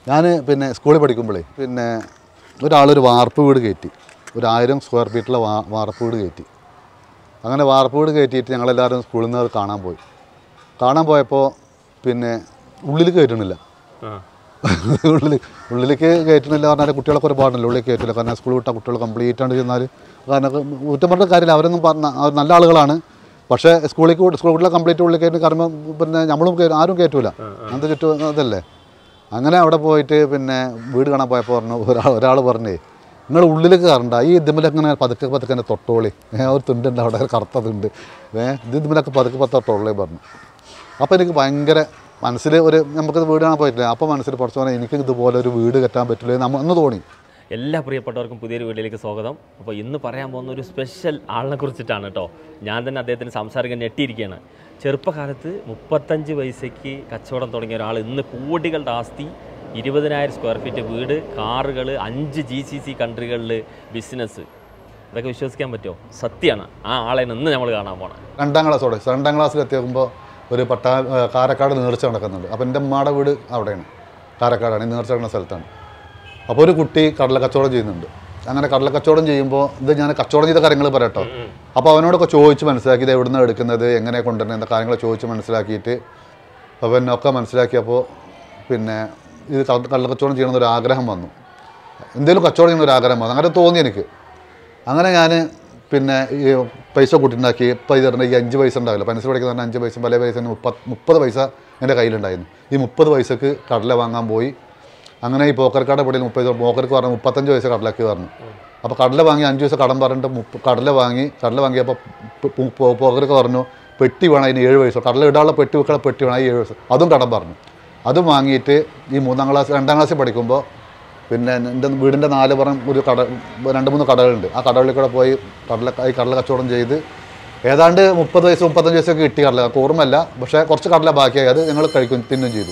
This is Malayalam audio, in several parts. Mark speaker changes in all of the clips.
Speaker 1: ഞാൻ പിന്നെ സ്കൂളിൽ പഠിക്കുമ്പോഴേ പിന്നെ ഒരാളൊരു വാർപ്പ് വീട് കയറ്റി, ഒരു 1000 സ്ക്വയർ ഫീറ്റുള്ള വാർപ്പ് വീട് കയറ്റി. അങ്ങനെ വാർപ്പ് വീട് കയറ്റിയിട്ട് ഞങ്ങളെല്ലാവരും സ്കൂളിൽ നിന്ന് കാണാൻ പോയപ്പോൾ പിന്നെ ഉള്ളിൽ കയറ്റണില്ല. ഉള്ളിലേക്ക് കയറ്റണില്ല പറഞ്ഞാൽ കുട്ടികളൊക്കെ ഒരുപാടുണ്ടല്ലോ, ഉള്ളിൽ കയറ്റില്ല. കാരണം സ്കൂൾ വിട്ട കുട്ടികൾ കംപ്ലീറ്റ് ആയിട്ട് ചെന്നാൽ കാരണം കുറ്റം പറഞ്ഞ കാര്യമില്ല, അവരൊന്നും നല്ല ആളുകളാണ്. പക്ഷേ സ്കൂൾ കുട്ടികളെ കംപ്ലീറ്റ് ഉള്ളിൽ കയറ്റി കാരണം പിന്നെ നമ്മളും ആരും കയറ്റൂല, അങ്ങനത്തെ ചുറ്റും അതല്ലേ. അങ്ങനെ അവിടെ പോയിട്ട് പിന്നെ വീട് കാണാൻ പോയപ്പോൾ ഒരാൾ പറഞ്ഞേ, നിങ്ങൾ ഉള്ളിലേക്ക് കയറണ്ട, ഈ ഇതിമലൊക്കെ ഇങ്ങനെ പതുക്കെ തന്നെ തൊട്ടോളി, ഒരു തുണ്ടുണ്ട് അവിടെ, കറുത്ത തുണ്ട്, ഇതിമലൊക്കെ പതുക്കെ തൊട്ടോളി പറഞ്ഞു. അപ്പോൾ എനിക്ക് ഭയങ്കര മനസ്സിൽ നമുക്ക് വീട് കാണാൻ പോയിട്ടില്ല. അപ്പോൾ മനസ്സിൽ കുറച്ച് പറഞ്ഞാൽ എനിക്ക് ഇതുപോലെ ഒരു വീട് കെട്ടാൻ പറ്റില്ല എന്ന് തോന്നി.
Speaker 2: എല്ലാ പ്രിയപ്പെട്ടവർക്കും പുതിയൊരു വീഡിയോയിലേക്ക് സ്വാഗതം. അപ്പോൾ ഇന്ന് പറയാൻ പോകുന്ന ഒരു സ്പെഷ്യൽ ആളിനെ കുറിച്ചിട്ടാണ് കേട്ടോ. ഞാൻ തന്നെ അദ്ദേഹത്തിന് സംസാരിക്കാൻ ഞെട്ടിയിരിക്കുകയാണ്. ചെറുപ്പകാലത്ത് 35 പൈസയ്ക്ക് കച്ചവടം തുടങ്ങിയ ഒരാൾ ഇന്ന് കോടികളുടെ ആസ്തി, 20,000 സ്ക്വയർ ഫീറ്റ് വീട്, കാറുകൾ, 5 GCC കൺട്രികളിൽ ബിസിനസ്. ഇതൊക്കെ വിശ്വസിക്കാൻ പറ്റുമോ? സത്യമാണ്. ആ ആളെ ഇന്ന് നമ്മൾ കാണാൻ പോകണം.
Speaker 1: 2ാം ക്ലാസ്സിലെത്തിയപ്പോൾ ഒരു കാരക്കാട് നേർച്ച നടക്കുന്നുണ്ട്. അപ്പോൾ എൻ്റെ ഉമ്മയുടെ വീട് അവിടെയാണ്, കാരക്കാടാണ്, ഈ നേർച്ച നടക്കുന്ന സ്ഥലത്താണ്. അപ്പോൾ ഒരു കുട്ടി കടല കച്ചവടം ചെയ്യുന്നുണ്ട്. അങ്ങനെ കടല കച്ചവടം ചെയ്യുമ്പോൾ ഇത് ഞാൻ കച്ചവടം ചെയ്ത കാര്യങ്ങൾ പറയട്ടോ. അപ്പോൾ അവനോടൊക്കെ ചോദിച്ച് മനസ്സിലാക്കി ഇത് എവിടെ നിന്ന് എടുക്കുന്നത്, എങ്ങനെ കൊണ്ടുവരുന്നത് എന്ന കാര്യങ്ങൾ ചോദിച്ച് മനസ്സിലാക്കിയിട്ട് അവനൊക്കെ മനസ്സിലാക്കിയപ്പോൾ പിന്നെ ഇത് കടല കച്ചവടം ചെയ്യണമെന്നൊരു ആഗ്രഹം വന്നു. എന്തെങ്കിലും കച്ചവടം ചെയ്യുന്ന ഒരു ആഗ്രഹം വന്നു, അങ്ങനെ തോന്നി എനിക്ക്. അങ്ങനെ ഞാൻ പിന്നെ ഈ പൈസ കൂട്ടിണ്ടാക്കി. ഇപ്പോൾ ഇത് പറഞ്ഞാൽ ഈ 5 പൈസ ഉണ്ടാവില്ല, പെൻസിൽ പഠിക്കുന്ന പറഞ്ഞാൽ 5 പൈസ, പല പൈസ 30 പൈസ എൻ്റെ കയ്യിലുണ്ടായിരുന്നു. ഈ 30 പൈസക്ക് കടല വാങ്ങാൻ പോയി. അങ്ങനെ ഈ പോക്കർക്കാട് പൊടിയിൽ 30 പൈസ, പോക്കർക്ക് പറഞ്ഞു 35 പൈസ കടലക്ക് പറഞ്ഞു. അപ്പോൾ കടല വാങ്ങി 5 പൈസ കടം പറഞ്ഞിട്ട് കടല വാങ്ങിയപ്പോൾ പോക്കർക്ക് പറഞ്ഞു പെട്ടി വേണം, അതിന് 7 പൈസ, കടല ഇടാനുള്ള പെട്ടി വെക്കണം, പെട്ടി വേണം, 7 പൈസ, അതും കടം പറഞ്ഞു. അതും വാങ്ങിയിട്ട് ഈ 2ാം ക്ലാസ്സിൽ പഠിക്കുമ്പോൾ പിന്നെ എൻ്റെ വീടിൻ്റെ 4 പുറം ഒരു 2-3 കടകളുണ്ട്. ആ കടകളിൽ കൂടെ പോയി കടല കച്ചവടം ചെയ്ത് ഏതാണ്ട് 30 പൈസ 35 പൈസയൊക്കെ കിട്ടി. കടല ഓർമ്മല്ല, പക്ഷേ കുറച്ച് കടല ബാക്കിയായി, അത് ഞങ്ങൾ തിന്നും ചെയ്തു.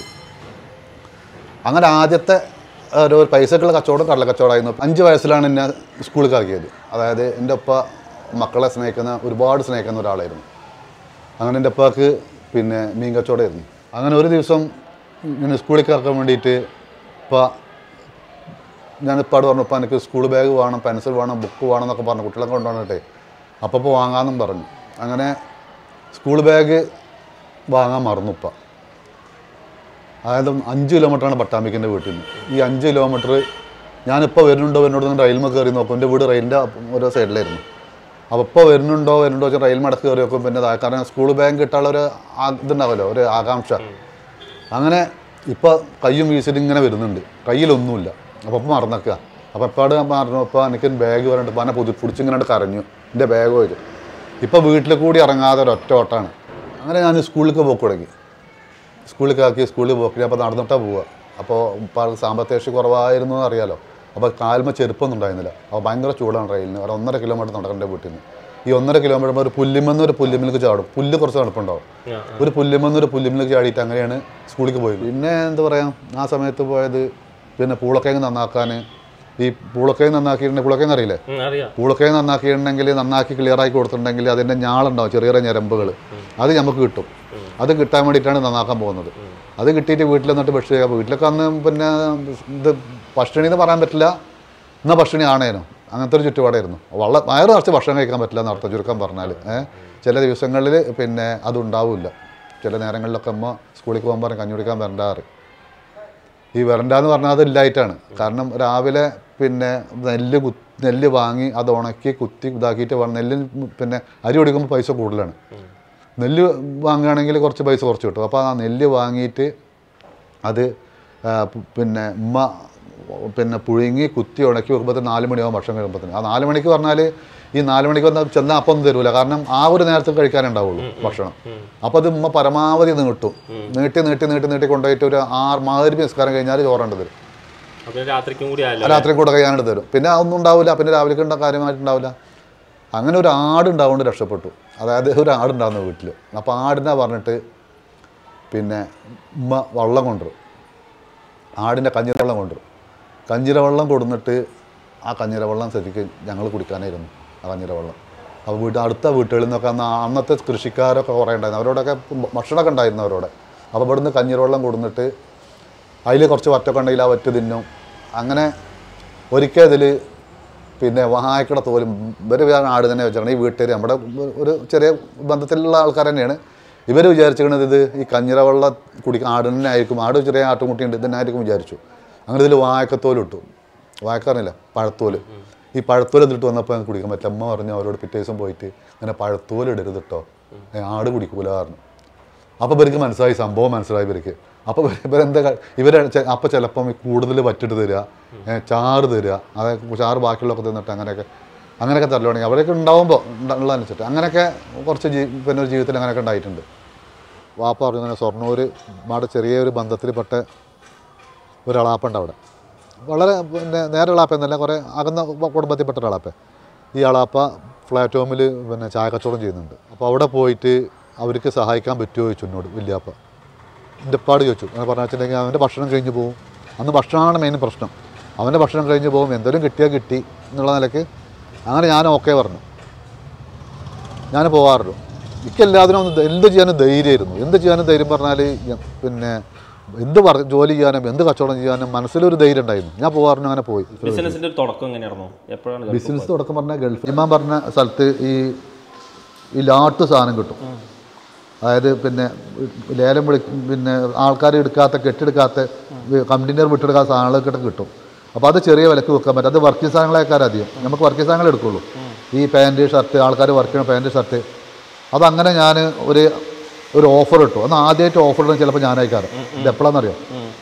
Speaker 1: അങ്ങനെ ആദ്യത്തെ ഒരു പൈസക്കുള്ള കച്ചവടം കടല കച്ചവടമായിരുന്നു. 5 വയസ്സിലാണ് എന്നെ സ്കൂളിലേക്ക് ആക്കിയത്. അതായത് എൻ്റെ ഉപ്പ മക്കളെ ഒരുപാട് സ്നേഹിക്കുന്ന ഒരാളായിരുന്നു. അങ്ങനെ എൻ്റെ ഉപ്പാക്ക് പിന്നെ മീൻ കച്ചവടമായിരുന്നു. അങ്ങനെ ഒരു ദിവസം ഞാൻ സ്കൂളിലേക്ക് ആക്കാൻ വേണ്ടിയിട്ട് ഞാനിപ്പാട് പറഞ്ഞു, ഇപ്പം എനിക്ക് സ്കൂൾ ബാഗ് വേണം, പെൻസിൽ വേണം, ബുക്ക് വേണം എന്നൊക്കെ പറഞ്ഞു, കുട്ടികളെ കൊണ്ടുവന്നിട്ടേ അപ്പോൾ വാങ്ങാമെന്നും പറഞ്ഞു. അങ്ങനെ സ്കൂൾ ബാഗ് വാങ്ങാൻ മറന്നു ഉപ്പ. അതായത് 5 കിലോമീറ്ററാണ് പട്ടാമ്പിക്കിൻ്റെ വീട്ടിൽ നിന്ന്. ഈ 5 കിലോമീറ്റർ ഞാനിപ്പോൾ വരുന്നുണ്ടോ റെയിൽമ കയറി നോക്കും. എൻ്റെ വീട് റെയിലിൻ്റെ ഓരോ സൈഡിലായിരുന്നു. അപ്പോൾ ഇപ്പോൾ വരുന്നുണ്ടോ വെച്ചാൽ റെയിൽ മടക്ക് കയറി നോക്കും. പിന്നെ കാരണം സ്കൂൾ ബാഗ് കിട്ടാനുള്ള ഒരു ഇതുണ്ടാവുമല്ലോ, ഒരു ആകാംക്ഷ. അങ്ങനെ ഇപ്പോൾ കയ്യും വീശിട്ട് ഇങ്ങനെ വരുന്നുണ്ട്, കയ്യിലൊന്നുമില്ല. അപ്പോൾ ഇപ്പം മറന്നേക്കുക. അപ്പോൾ എപ്പോഴും പറഞ്ഞു, ഇപ്പോൾ എനിക്ക് ബാഗ് പറഞ്ഞിട്ട് ഇപ്പോൾ എന്നെ പിടിച്ചിങ്ങനെ കരഞ്ഞു, എൻ്റെ ബാഗ് പോയിട്ട്. ഇപ്പോൾ വീട്ടിൽ കൂടി ഇറങ്ങാതെ ഒരൊറ്റ ഓട്ടാണ്. അങ്ങനെ ഞാൻ സ്കൂളിലേക്ക് പോക്ക് തുടങ്ങി. സ്കൂളിൽ പോക്കി. അപ്പോൾ നടന്നിട്ടാണ് പോവുക. അപ്പോൾ ഇപ്പോൾ സാമ്പത്തിക ശേഷി കുറവായിരുന്നു എന്ന് അറിയാലോ. അപ്പോൾ കാൽമ ചെരുപ്പൊന്നും ഉണ്ടായിരുന്നില്ല. അപ്പോൾ ഭയങ്കര ചൂടാണ് ട്രെയിനിന്. ഒരു 1.5 കിലോമീറ്റർ നടക്കേണ്ട വീട്ടിൽ നിന്ന്. ഈ 1.5 കിലോമീറ്റർ ഒരു പുല്ലിമേലേക്ക് ചാടും. പുല്ല് കുറച്ച് തണുപ്പുണ്ടാവും. ഒരു പുല്ലിമേലേക്ക് ചാടിയിട്ട് അങ്ങനെയാണ് സ്കൂളിലേക്ക് പോയത്. പിന്നെ എന്താ പറയുക, ആ സമയത്ത് പോയത് പിന്നെ പൂളക്കിഴങ്ങ് നന്നാക്കാൻ. ഈ പൂളക്കിഴങ്ങ് നന്നാക്കിയിട്ടുണ്ടെങ്കിൽ, പൂളക്കിഴങ്ങ് അറിയില്ലേ, പൂളക്കിഴങ്ങ് നന്നാക്കിയിട്ടുണ്ടെങ്കിൽ നന്നാക്കി ക്ലിയറാക്കി കൊടുത്തിട്ടുണ്ടെങ്കിൽ അതിൻ്റെ ഞാളുണ്ടാവും, ചെറിയ ഞരമ്പുകൾ, അത് നമുക്ക് കിട്ടും. അത് കിട്ടാൻ വേണ്ടിയിട്ടാണ് നന്നാക്കാൻ പോകുന്നത്. അത് കിട്ടിയിട്ട് വീട്ടിൽ വന്നിട്ട് ഭക്ഷണം ചെയ്യാം. വീട്ടിലൊക്കെ അന്ന് പിന്നെ ഇത് ഭക്ഷണി എന്ന് പറയാൻ പറ്റില്ല, എന്നാൽ ഭക്ഷണി ആണേനോ, അങ്ങനത്തെ ഒരു ചുറ്റുപാടായിരുന്നു. വയറ് നിറച്ച് ഭക്ഷണം കഴിക്കാൻ പറ്റില്ല എന്നർത്ഥം ചുരുക്കം പറഞ്ഞാൽ. ചില ദിവസങ്ങളിൽ പിന്നെ അതുണ്ടാവില്ല. ചില നേരങ്ങളിലൊക്കെ അമ്മ സ്കൂളിൽ പോകാൻ പറഞ്ഞ് കഞ്ഞി കുടിക്കാൻ വരണ്ടാറ്. ഈ വരണ്ടാന്ന് പറഞ്ഞാൽ അതില്ലായിട്ടാണ്. കാരണം രാവിലെ പിന്നെ നെല്ല് വാങ്ങി അത് ഉണക്കി കുത്തി ഇതാക്കിയിട്ട് നെല്ല് പിന്നെ അരി കൊടുക്കുമ്പോൾ പൈസ കൂടുതലാണ്. നെല്ല് വാങ്ങുകയാണെങ്കിൽ കുറച്ച് പൈസ കുറച്ച് കിട്ടും. അപ്പോൾ ആ നെല്ല് വാങ്ങിയിട്ട് അത് പിന്നെ ഉമ്മ പിന്നെ പുഴുങ്ങി കുത്തി ഉണക്കി വെക്കുമ്പോൾ 4 മണിയാവും ഭക്ഷണം കഴിയുമ്പോഴത്തേന്. ആ 4 മണിക്ക് പറഞ്ഞാൽ ഈ 4 മണിക്ക് വന്നാൽ ചെന്നാൽ അപ്പം ഒന്നും തരൂല. കാരണം ആ ഒരു നേരത്തെ കഴിക്കാനേ ഉണ്ടാവുള്ളൂ ഭക്ഷണം. അപ്പോൾ അത് ഉമ്മ പരമാവധി നീട്ടി കൊണ്ടുപോയിട്ട് ഒരു 6 മഗ്‌രിബ് നിസ്കാരം കഴിഞ്ഞാൽ ചോറേണ്ടത് തരും. രാത്രിക്കും കൂടെ കഴിയാനായിട്ട് തരും. പിന്നെ അതൊന്നും ഉണ്ടാവില്ല. പിന്നെ രാവിലെ കാര്യമായിട്ടുണ്ടാവില്ല. അങ്ങനെ ഒരു ആടുണ്ടാവുകൊണ്ട് രക്ഷപ്പെട്ടു. അതായത് ഒരു ആടുണ്ടാവുന്ന വീട്ടിൽ. അപ്പോൾ ആടിനെ പറഞ്ഞിട്ട് പിന്നെ ഉമ്മ വെള്ളം കൊണ്ടുവരും, ആടിൻ്റെ കഞ്ഞിരവെള്ളം കൊണ്ടുവരും. കഞ്ഞിരവെള്ളം കൊടുന്നിട്ട് ആ കഞ്ഞിരവെള്ളം ശരിക്ക് ഞങ്ങൾ കുടിക്കാനായിരുന്നു ആ കഞ്ഞിരവെള്ളം. അപ്പോൾ അടുത്ത വീട്ടുകളിൽ നിന്നൊക്കെ അന്നത്തെ കൃഷിക്കാരൊക്കെ കുറേ ഉണ്ടായിരുന്നു, അവരോടൊക്കെ ഭക്ഷണമൊക്കെ ഉണ്ടായിരുന്നു അവരോടെ. അപ്പോൾ ഇവിടുന്ന് കഞ്ഞിരവെള്ളം കൊടുന്നിട്ട് അതിൽ കുറച്ച് വറ്റൊക്കെ ഉണ്ടെങ്കിൽ ആ വറ്റ് തിന്നും. അങ്ങനെ ഒരിക്കൽ ഇതിൽ പിന്നെ വാഴക്കട തോലും ഇവർ ആട് തന്നെ വെച്ചാണ്. ഈ വീട്ടുകാർ നമ്മുടെ ഒരു ചെറിയ ബന്ധത്തിലുള്ള ആൾക്കാർ തന്നെയാണ്. ഇവർ വിചാരിച്ചിരിക്കുന്നത് ഇത് ഈ കഞ്ഞിറ വെള്ളം കുടിക്കാൻ ആടിനെ ആയിരിക്കും, ആട് ചെറിയ ആട്ടുമുട്ടിയുണ്ട് ഇതന്നായിരിക്കും വിചാരിച്ചു. അങ്ങനെ ഇതിൽ വാഴക്കത്തോൽ ഇട്ടു. വാഴക്കാറില്ല, പഴത്തോല്. ഈ പഴത്തോൽ എന്നിട്ട് വന്നപ്പോൾ കുടിക്കാൻ പറ്റില്ല. അമ്മ പറഞ്ഞു അവരോട് പിറ്റേ ദിവസം പോയിട്ട് അങ്ങനെ പഴത്തോൽ ഇടരുത് കേട്ടോ, ആട് കുടിക്കൂല പറഞ്ഞു. അപ്പോൾ ഇവർക്ക് മനസ്സിലായി, സംഭവം മനസ്സിലായി ഇവർക്ക്. അപ്പോൾ ഇവരെന്താ അപ്പോൾ ചിലപ്പം കൂടുതൽ വറ്റിട്ട് തരിക, ചാറ് തരിക, അതായത് ചാറ് ബാക്കിയുള്ളതൊക്കെ തിന്നിട്ട് അങ്ങനെയൊക്കെ തരലുണ്ടെങ്കിൽ അവരൊക്കെ ഉണ്ടാവുമ്പോൾ ഉള്ളതനുസരിച്ചിട്ട് അങ്ങനെയൊക്കെ കുറച്ച് പിന്നെ ഒരു ജീവിതത്തിൽ അങ്ങനെയൊക്കെ ഉണ്ടായിട്ടുണ്ട്. വാപ്പ പറഞ്ഞു ഇങ്ങനെ ഷൊർണ്ണൂർ നമ്മുടെ ചെറിയൊരു ബന്ധത്തിൽപ്പെട്ട ഒരു അളാപ്പുണ്ട് അവിടെ. വളരെ പിന്നെ നേരെ അളാപ്പ എന്നല്ല, കുറേ അകന്ന കുടുംബത്തിൽപ്പെട്ട ഒരാളാപ്പ. ഈ അളാപ്പ ഫ്ലാറ്റ് ഹോമിൽ പിന്നെ ചായ കച്ചവടം ചെയ്യുന്നുണ്ട്. അപ്പോൾ അവിടെ പോയിട്ട് അവർക്ക് സഹായിക്കാൻ പറ്റുമോ ചോദിച്ചു എന്നോട് വലിയാപ്പ. എൻ്റെ ഉപ്പാട് ചോദിച്ചു. അങ്ങനെ പറഞ്ഞു വെച്ചിട്ടുണ്ടെങ്കിൽ അവൻ്റെ ഭക്ഷണം കഴിഞ്ഞ് പോകും. അന്ന് ഭക്ഷണമാണ് മെയിൻ പ്രശ്നം. അവൻ്റെ ഭക്ഷണം കഴിഞ്ഞ് പോകും, എന്തെങ്കിലും കിട്ടിയാൽ കിട്ടി എന്നുള്ള നിലയ്ക്ക്. അങ്ങനെ ഞാൻ ഓക്കെ പറഞ്ഞു, ഞാൻ പോകാറുള്ളൂ. എനിക്കെല്ലാത്തിനും എന്ത് ചെയ്യാനും ധൈര്യമായിരുന്നു. എന്ത് ചെയ്യാനും ധൈര്യം പറഞ്ഞാൽ പിന്നെ എന്ത് ജോലി ചെയ്യാനും എന്ത് കച്ചവടം ചെയ്യാനും മനസ്സിലൊരു ധൈര്യം ഉണ്ടായിരുന്നു. ഞാൻ പോകാറുണ്ട്. അങ്ങനെ പോയി.
Speaker 2: ബിസിനസിന്റെ തുടക്കം എങ്ങനെയായിരുന്നു? എപ്പോഴാണ്
Speaker 1: ബിസിനസ് തുടക്കം പറഞ്ഞാൽ ഗൾഫ് ഇമാൻ പറഞ്ഞ സ്ഥലത്ത് ഈ ലാട്ട് സാധനം കിട്ടും. അതായത് പിന്നെ ലേലം പിന്നെ ആൾക്കാർ എടുക്കാത്ത കെട്ടെടുക്കാത്ത കമ്പനിയർ വിട്ടെടുക്കാത്ത സാധനങ്ങളൊക്കെ കിട്ടും. അപ്പോൾ അത് ചെറിയ വിലക്ക് വെക്കാൻ പറ്റും. അത് വർക്കിംഗ് സാധനങ്ങളേക്കാൾ അധികം നമുക്ക് വർക്കിംഗ് സാധനങ്ങൾ എടുക്കുള്ളൂ. ഈ പാൻറ്റ് ഷർട്ട്, ആൾക്കാർ വർക്ക് ചെയ്യുന്ന പാൻറ്റ് ഷർട്ട്. അതങ്ങനെ ഞാൻ ഒരു ഓഫർ ഇട്ടു. അന്ന് ആദ്യമായിട്ട് ഓഫർ ഇടുന്നത് ചിലപ്പോൾ ഞാൻ അയക്കാറ്. ഇത് എപ്പോഴാണെന്നറിയോ?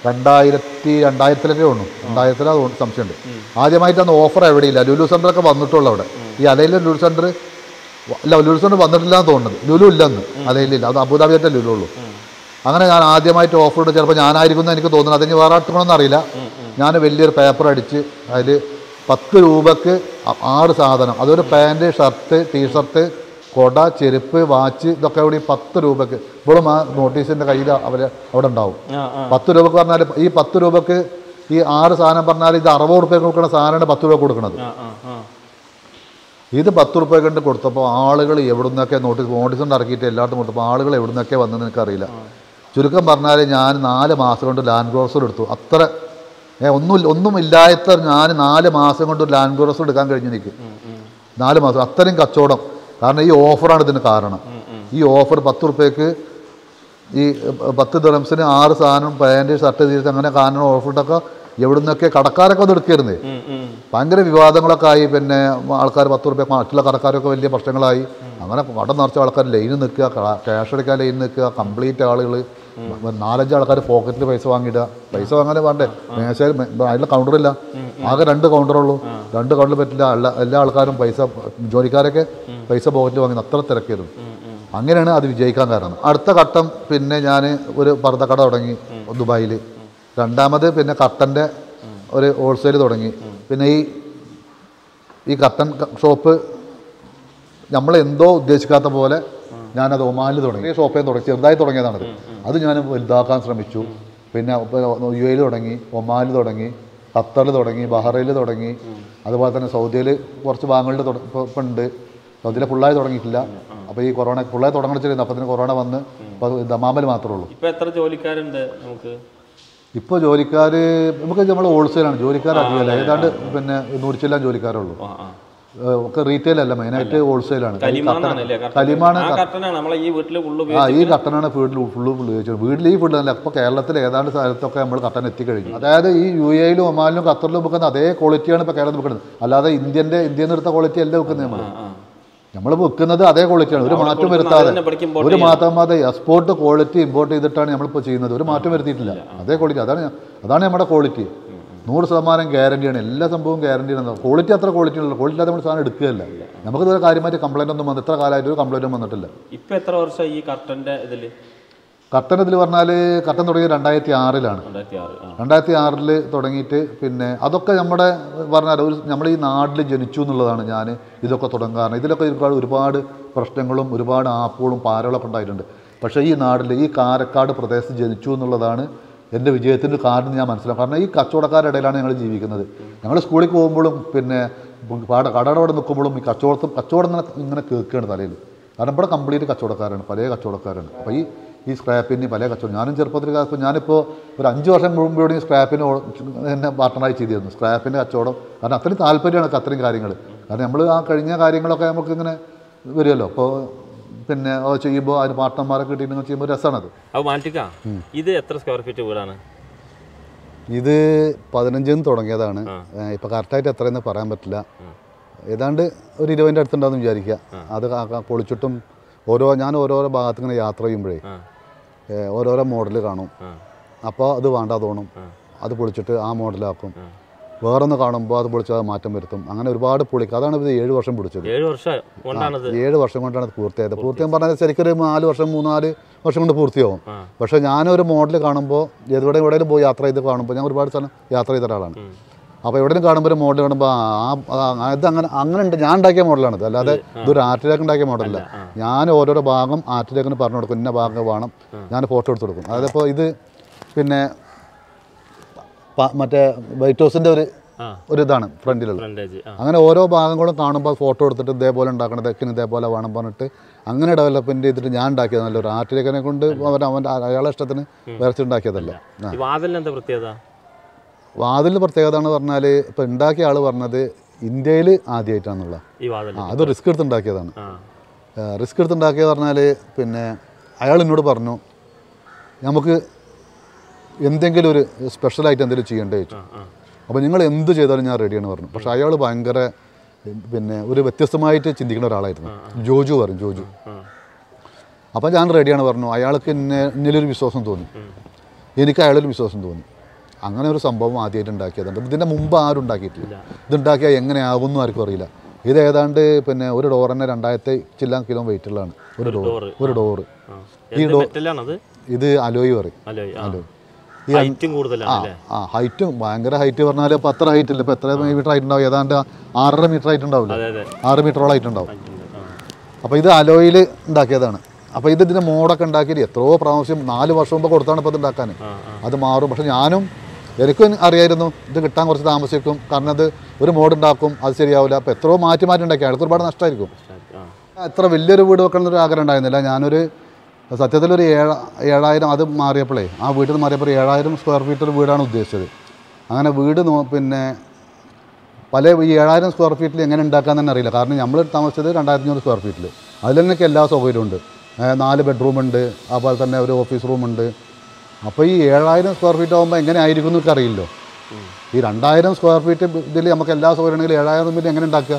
Speaker 1: 2000-ലെ തോന്നുന്നു, 2000 സംശയമുണ്ട്. ആദ്യമായിട്ട് അന്ന് ഓഫർ എവിടെയില്ല. ലുലു സെൻ്ററൊക്കെ വന്നിട്ടുള്ളൂ അവിടെ. ഈ അലയിലെ ലുലു സെൻ്റർ ലുലു സെൻ്റർ വന്നിട്ടില്ല എന്ന് തോന്നുന്നത്. ലുലു ഇല്ലെന്ന് അലയിലില്ല, അത് അബുദാബിയായിട്ടേ ലുലു ഉള്ളൂ. അങ്ങനെ ഞാൻ ആദ്യമായിട്ട് ഓഫർ ഇട്ട് ചിലപ്പോൾ ഞാനായിരിക്കും എന്ന് എനിക്ക് തോന്നുന്നത്. അതിന് വേറെ ആട്ടണമെന്ന് അറിയില്ല. ഞാൻ വലിയൊരു പേപ്പർ അടിച്ച് അതിൽ 10 രൂപക്ക് 6 സാധനം, അതൊരു പാൻറ്റ്, ഷർട്ട്, ടീഷർട്ട്, കൊട, ചെരുപ്പ്, വാച്ച്, ഇതൊക്കെ കൂടി 10 രൂപക്ക്. ഇപ്പോഴും ആ നോട്ടീസിൻ്റെ കയ്യിൽ അവിടെ ഉണ്ടാവും. 10 രൂപക്ക് പറഞ്ഞാൽ ഈ 10 രൂപക്ക് ഈ 6 സാധനം പറഞ്ഞാൽ ഇത് 60 റുപ്യക്ക് കൊടുക്കുന്ന സാധനമാണ് 10 രൂപ കൊടുക്കുന്നത്. ഇത് 10 റുപ്യ കൊണ്ട് കൊടുത്തപ്പോൾ ആളുകൾ എവിടെ നിന്നൊക്കെ നോട്ടീസ് കൊണ്ട് ഇറക്കിയിട്ട് എല്ലായിടത്തും കൊടുത്തപ്പോൾ ആളുകൾ എവിടെ നിന്നൊക്കെ വന്നതെന്ന് എനിക്കറിയില്ല. ചുരുക്കം പറഞ്ഞാൽ ഞാൻ 4 മാസം കൊണ്ട് ലാൻഡ് ക്രൂസർ എടുത്തു. അത്ര ഒന്നും ഇല്ലാത്ത ഞാൻ 4 മാസം കൊണ്ട് ലാൻഡ് ക്രൂസർ എടുക്കാൻ കഴിഞ്ഞു എനിക്ക്. 4 മാസം അത്രയും കച്ചവടം. കാരണം ഈ ഓഫറാണ് ഇതിന് കാരണം. ഈ ഓഫർ 10 റുപ്യക്ക് ഈ 10 ദിറംസിന് 6 സാധനം പാൻറ്റ്, ഷർട്ട്, തീർത്ത് അങ്ങനെ കാരണം ഓഫറിട്ടൊക്കെ എവിടെ നിന്നൊക്കെ കടക്കാരൊക്കെ അത് എടുക്കരുന്നേ. ഭയങ്കര വിവാദങ്ങളൊക്കെ ആയി. പിന്നെ ആൾക്കാർ 10 റുപ്യ, മറ്റുള്ള കടക്കാരൊക്കെ വലിയ പ്രശ്നങ്ങളായി. അങ്ങനെ കട നിറച്ച ആൾക്കാർ ലൈന് നിൽക്കുക, ക്യാഷ് എടുക്കാൻ ലൈൻ നിൽക്കുക, കംപ്ലീറ്റ് ആളുകൾ 4-5 ആൾക്കാർ പോക്കറ്റിൽ പൈസ വാങ്ങിയിടുക. പൈസ വാങ്ങാനേ വേണ്ടേ? മേശയിൽ അതിൽ കൗണ്ടറില്ല, ആകെ 2 കൗണ്ടറുള്ളൂ. 2 കൗണ്ടറിൽ പറ്റില്ല. എല്ലാ ആൾക്കാരും പൈസ, ജോലിക്കാരൊക്കെ പൈസ പോക്കറ്റിൽ വാങ്ങി. അത്ര തിരക്കായിരുന്നു. അങ്ങനെയാണ് അത് വിജയിക്കാൻ കാരണം. അടുത്ത ഘട്ടം പിന്നെ ഞാൻ ഒരു പർദ്ദക്കട തുടങ്ങി ദുബായിൽ. രണ്ടാമത് പിന്നെ കർട്ടൻ്റെ ഒരു ഹോൾസെയിൽ തുടങ്ങി. പിന്നെ ഈ കർട്ടൻ ഷോപ്പ് നമ്മളെന്തോ ഉദ്ദേശിക്കാത്ത പോലെ ഞാനത് ഒമാനിൽ തുടങ്ങി. ഈ ഷോപ്പേ തുടങ്ങി, ചെറുതായി തുടങ്ങിയതാണത്. അത് ഞാൻ വലുതാക്കാൻ ശ്രമിച്ചു. പിന്നെ UAE തുടങ്ങി, ഒമാനിൽ തുടങ്ങി, ഖത്തറിൽ തുടങ്ങി, ബഹ്റൈനിൽ തുടങ്ങി. അതുപോലെ തന്നെ സൗദിയിൽ കുറച്ച് ഭാഗങ്ങളിൽ ഇപ്പം ഉണ്ട്. സൗദിയിൽ ഫുള്ളായി തുടങ്ങിയിട്ടില്ല. അപ്പോൾ ഈ കൊറോണ ഫുള്ളായി തുടങ്ങിച്ചിരുന്നു. അപ്പോൾ കൊറോണ വന്ന് ഇപ്പോൾ ദമാമിൽ മാത്രമേ ഉള്ളൂ.
Speaker 2: ഇപ്പോൾ എത്ര ജോലിക്കാരുണ്ട് നമുക്ക്?
Speaker 1: ഇപ്പോൾ ജോലിക്കാർ നമുക്ക് നമ്മൾ ഹോൾസെയിലാണ്. ജോലിക്കാർ അധികമല്ല, ഏതാണ്ട് പിന്നെ 100 ചില്ലാൻ ജോലിക്കാരുള്ളൂ. ഒക്കെ റീറ്റെയിൽ അല്ല, മെയിനായിട്ട് ഹോൾസെയിലാണ്. കലിമാണ്. ഈ കട്ടനാണ് ഫുള്ള് ഉപയോഗിച്ചത്. വീട്ടിൽ ഈ ഫുഡ് അല്ല. ഇപ്പോൾ കേരളത്തിൽ ഏതാണ്ട് സ്ഥലത്തൊക്കെ നമ്മൾ കട്ടൻ എത്തിക്കഴിഞ്ഞു. അതായത് ഈ UAE-ലും ഒമാനിലും ഖത്തറിലും വെക്കുന്ന അതേ ക്വാളിറ്റിയാണ് ഇപ്പോൾ കേരളത്തിൽ വെക്കുന്നത്. അല്ലാതെ ഇന്ത്യയിൽ എടുത്ത ക്വാളിറ്റി അല്ല വെക്കുന്നത്. നമ്മൾ വെക്കുന്നത് അതേ ക്വാളിറ്റിയാണ്, ഒരു മാറ്റം വരുത്താതെ. ഒരു മാറ്റം എക്സ്പോർട്ട് ക്വാളിറ്റി ഇമ്പോർട്ട് ചെയ്തിട്ടാണ് നമ്മളിപ്പോൾ ചെയ്യുന്നത്. ഒരു മാറ്റം വരുത്തിയിട്ടില്ല, അതേ ക്വാളിറ്റി. അതാണ് നമ്മുടെ ക്വാളിറ്റി. 100% ഗ്യാരണ്ടിയാണ്. എല്ലാ സംഭവവും ഗ്യാരണ്ടിയാണ്. ക്വാളിറ്റി അത്ര ക്വാളിറ്റി ഉള്ളൂ. ക്വാളിറ്റി നമ്മൾ സാധനം എടുക്കുകയല്ല. നമുക്ക് ഇതുവരെ കാര്യമായിട്ട് കംപ്ലൈൻ്റ് ഒന്നും വന്നിട്ട് ഇത്ര കാലമായിട്ട് ഒരു കംപ്ലൈൻറ്റും വന്നിട്ടില്ല.
Speaker 2: ഇപ്പോൾ എത്ര വർഷം ഈ കർട്ടൻ്റെ
Speaker 1: ഇതിൽ പറഞ്ഞാൽ കർട്ടൻ തുടങ്ങിയത് 2006-ലാണ്. 2006-ൽ തുടങ്ങിയിട്ട് പിന്നെ അതൊക്കെ നമ്മുടെ പറഞ്ഞാൽ നമ്മൾ ഈ നാട്ടിൽ ജനിച്ചു എന്നുള്ളതാണ് ഞാൻ ഇതൊക്കെ തുടങ്ങാൻ കാരണം. ഇതിലൊക്കെ ഒരുപാട് പ്രശ്നങ്ങളും ഒരുപാട് ആപ്പുകളും പാരകളൊക്കെ ഉണ്ടായിട്ടുണ്ട്. പക്ഷേ ഈ നാട്ടിൽ ഈ കാരക്കാട് പ്രദേശത്ത് ജനിച്ചു എന്നുള്ളതാണ് എൻ്റെ വിജയത്തിൻ്റെ കാരണം ഞാൻ മനസ്സിലാക്കും. കാരണം ഈ കച്ചവടക്കാരുടെ ഇടയിലാണ് ഞങ്ങൾ ജീവിക്കുന്നത്. ഞങ്ങൾ സ്കൂളിൽ പോകുമ്പോഴും പിന്നെ കടയുടെ നിൽക്കുമ്പോഴും ഈ കച്ചവടം ഇങ്ങനെ കേൾക്കുകയാണ് തലയിൽ. കാരണം ഇവിടെ കംപ്ലീറ്റ് കച്ചവടക്കാരാണ്, പല കച്ചവടക്കാരാണ്. അപ്പോൾ ഈ സ്ക്രാപ്പിന് പല കച്ചവടം. ഞാനും ചെറുപ്പത്തിൽ ഞാനിപ്പോൾ ഒരു 5 വർഷം മുമ്പ് സ്ക്രാപ്പിന് എന്നെ പാർട്ട്ണറായി ചെയ്തിരുന്നു. സ്ക്രാപ്പിൻ്റെ കച്ചവടം. കാരണം അത്രയും താല്പര്യമാണ് അത്രയും കാര്യങ്ങൾ. കാരണം നമ്മൾ ആ കഴിഞ്ഞ കാര്യങ്ങളൊക്കെ നമുക്കിങ്ങനെ വരുമല്ലോ. അപ്പോൾ പിന്നെ ചെയ്യുമ്പോൾ അതിന് പാർട്ട്ണർമാരെ കിട്ടിയിട്ട് ചെയ്യുമ്പോൾ രസമാണത്.
Speaker 2: അപ്പോൾ മാറ്റിക്ക ഇത് എത്ര സ്ക്വയർ ഫീറ്റ് വീടാണ്?
Speaker 1: ഇത് 15 തുടങ്ങിയതാണ്. ഇപ്പോൾ കറക്റ്റായിട്ട് എത്രയെന്ന് പറയാൻ പറ്റില്ല. ഏതാണ്ട് ഒരു 20-ൻ്റെ അടുത്തുണ്ടാവും വിചാരിക്കുക. അത് പൊളിച്ചിട്ടും ഞാൻ ഓരോരോ ഭാഗത്ത് ഇങ്ങനെ യാത്ര ചെയ്യുമ്പോഴേ ഓരോരോ മോഡൽ കാണും. അപ്പോൾ അത് വേണ്ട തോന്നും, അത് പൊളിച്ചിട്ട് ആ മോഡലാക്കും. വേറൊന്ന് കാണുമ്പോൾ അത് പൊളിച്ചാൽ മാറ്റം വരുത്തും. അങ്ങനെ ഒരുപാട് പൊളിക്കും. അതാണ് ഇത് 7 വർഷം പിടിച്ചത്. 7 വർഷം കൊണ്ടാണ് ഇത് പൂർത്തിയായത്. പൂർത്തിയാൻ പറഞ്ഞാൽ ശരിക്കൊരു 4 വർഷം 3-4 വർഷം കൊണ്ട് പൂർത്തിയാവും. പക്ഷേ ഞാനൊരു മോഡൽ കാണുമ്പോൾ എവിടെയും പോയി യാത്ര ചെയ്ത് കാണുമ്പോൾ ഞാൻ ഒരുപാട് സ്ഥലം യാത്ര ചെയ്ത ഒരാളാണ്. അപ്പോൾ എവിടെയും കാണുമ്പോൾ ഒരു മോഡൽ കാണുമ്പോൾ ഇത് അങ്ങനെ ഉണ്ട്. ഞാൻ ഉണ്ടാക്കിയ മോഡലാണിത്, അല്ലാതെ ഇതൊരു ആർട്ടിലേക്ക് ഉണ്ടാക്കിയ മോഡലല്ല. ഞാൻ ഓരോരോ ഭാഗം ആർട്ടിലേക്കിന് പറഞ്ഞു കൊടുക്കും, ഇന്ന ഭാഗം വേണം, ഞാൻ ഫോട്ടോ എടുത്ത് കൊടുക്കും. അതായത് ഇപ്പോൾ ഇത് പിന്നെ മറ്റേ വൈറ്റ് ഹൗസിൻ്റെ ഒരു ഇതാണ് ഫ്രണ്ടിലുള്ള. അങ്ങനെ ഓരോ ഭാഗങ്ങളും കാണുമ്പോൾ ഫോട്ടോ എടുത്തിട്ട് ഇതേപോലെ ഉണ്ടാക്കണം, ഇതൊക്കെ ഇതേപോലെ വേണം പറഞ്ഞിട്ട് അങ്ങനെ ഡെവലപ്മെൻറ്റ് ചെയ്തിട്ട് ഞാൻ ഉണ്ടാക്കിയത്. നല്ലൊരു ആർട്ടിലേക്കിനെ കൊണ്ട് അയാളെ ഇഷ്ടത്തിന് വരച്ചുണ്ടാക്കിയതല്ല. വാതിലിന് പ്രത്യേകത എന്ന് പറഞ്ഞാൽ ഇപ്പോൾ ഉണ്ടാക്കിയ ആൾ പറഞ്ഞത് ഇന്ത്യയിൽ ആദ്യമായിട്ടാണെന്നുള്ള. അത് റിസ്ക് എടുത്ത് ഉണ്ടാക്കിയതാണ്. റിസ്ക് എടുത്ത് ഉണ്ടാക്കിയത് പറഞ്ഞാൽ പിന്നെ അയാൾ എന്നോട് പറഞ്ഞു നമുക്ക് എന്തെങ്കിലും ഒരു സ്പെഷ്യലായിട്ട് എന്തെങ്കിലും ചെയ്യേണ്ടത് ചോദിച്ചു. അപ്പോൾ നിങ്ങൾ എന്ത് ചെയ്താലും ഞാൻ റെഡിയാണ് പറഞ്ഞു. പക്ഷേ അയാൾ ഭയങ്കര പിന്നെ ഒരു വ്യത്യസ്തമായിട്ട് ചിന്തിക്കുന്ന ഒരാളായിരുന്നു. ജോജു പറയും, ജോജു. അപ്പോൾ ഞാൻ റെഡിയാണ് പറഞ്ഞു. അയാൾക്ക് എന്നിലൊരു വിശ്വാസം തോന്നി, എനിക്ക് അയാളൊരു വിശ്വാസം തോന്നി. അങ്ങനെ ഒരു സംഭവം ആദ്യമായിട്ട് ഉണ്ടാക്കിയതുണ്ട്. ഇതിൻ്റെ മുമ്പ് ആരും ഉണ്ടാക്കിയിട്ടില്ല. ഇതുണ്ടാക്കിയാൽ എങ്ങനെയാകുമെന്നും ആർക്കും അറിയില്ല. ഇത് ഏതാണ്ട് പിന്നെ ഒരു ഡോർ തന്നെ 2000 ചില്ലാൻ കിലോ വെയിറ്റുള്ളതാണ് ഒരു ഡോറ്. ഈ ഇത് അലോയ് പറയും. ഹൈറ്റും ഭയങ്കര ഹൈറ്റ് പറഞ്ഞാൽ ഇപ്പോൾ അത്ര ഹൈറ്റ് ഇല്ല. ഇപ്പോൾ എത്ര മീറ്റർ ആയിട്ടുണ്ടാവും? ഏതാണ്ട് 6.5 മീറ്റർ ആയിട്ടുണ്ടാവില്ല, 6 മീറ്ററോളം ആയിട്ടുണ്ടാവും. അപ്പോൾ ഇത് അലോയിൽ ഉണ്ടാക്കിയതാണ്. അപ്പോൾ ഇതിൻ്റെ മോഡൊക്കെ ഉണ്ടാക്കിയിട്ട് എത്രയോ പ്രാവശ്യം 4 വർഷം മുമ്പ് കൊടുത്താണ് ഇപ്പോൾ ഇത് ഉണ്ടാക്കാൻ. അത് മാറും. പക്ഷേ എനിക്കും അറിയായിരുന്നു ഇത് കിട്ടാൻ കുറച്ച് താമസിക്കും. കാരണം അത് ഒരു മോഡ് ഉണ്ടാക്കും, അത് ശരിയാവില്ല. അപ്പോൾ എത്രയോ മാറ്റി ഉണ്ടാക്കി അയാൾക്ക് ഒരുപാട് നഷ്ടമായിരിക്കും. എത്ര വലിയൊരു വീട് വെക്കണമെന്നൊരു ആഗ്രഹം ഉണ്ടായിരുന്നില്ല. ഞാനൊരു സത്യത്തിലൊരു 7000 അത് മാറിയപ്പോഴേ ആ വീട്ടിൽ നിന്ന് മാറിയപ്പോൾ 7000 സ്ക്വയർ ഫീറ്റ് ഒരു വീടാണ് ഉദ്ദേശിച്ചത്. അങ്ങനെ വീട് പിന്നെ ഈ 7000 സ്ക്വയർ ഫീറ്റിൽ എങ്ങനെ ഉണ്ടാക്കാൻ തന്നെ അറിയില്ല. കാരണം നമ്മൾ താമസിച്ചത് 2500 സ്ക്വയർ ഫീറ്റിൽ. അതിൽ തന്നെയൊക്കെ എല്ലാ സൗകര്യമുണ്ട്. 4 ബെഡ്റൂമുണ്ട്, അതുപോലെ തന്നെ ഒരു ഓഫീസ് റൂമുണ്ട്. അപ്പോൾ ഈ 7000 സ്ക്വയർ ഫീറ്റ് ആകുമ്പോൾ എങ്ങനെ ആയിരിക്കും എന്നൊക്കെ അറിയില്ലോ. ഈ 2000 സ്ക്വയർ ഫീറ്റ് ഇതിൽ നമുക്ക് എല്ലാ സൗകര്യം ഉണ്ടെങ്കിൽ 7000 പിന്നെ എങ്ങനെ ഉണ്ടാക്കുക?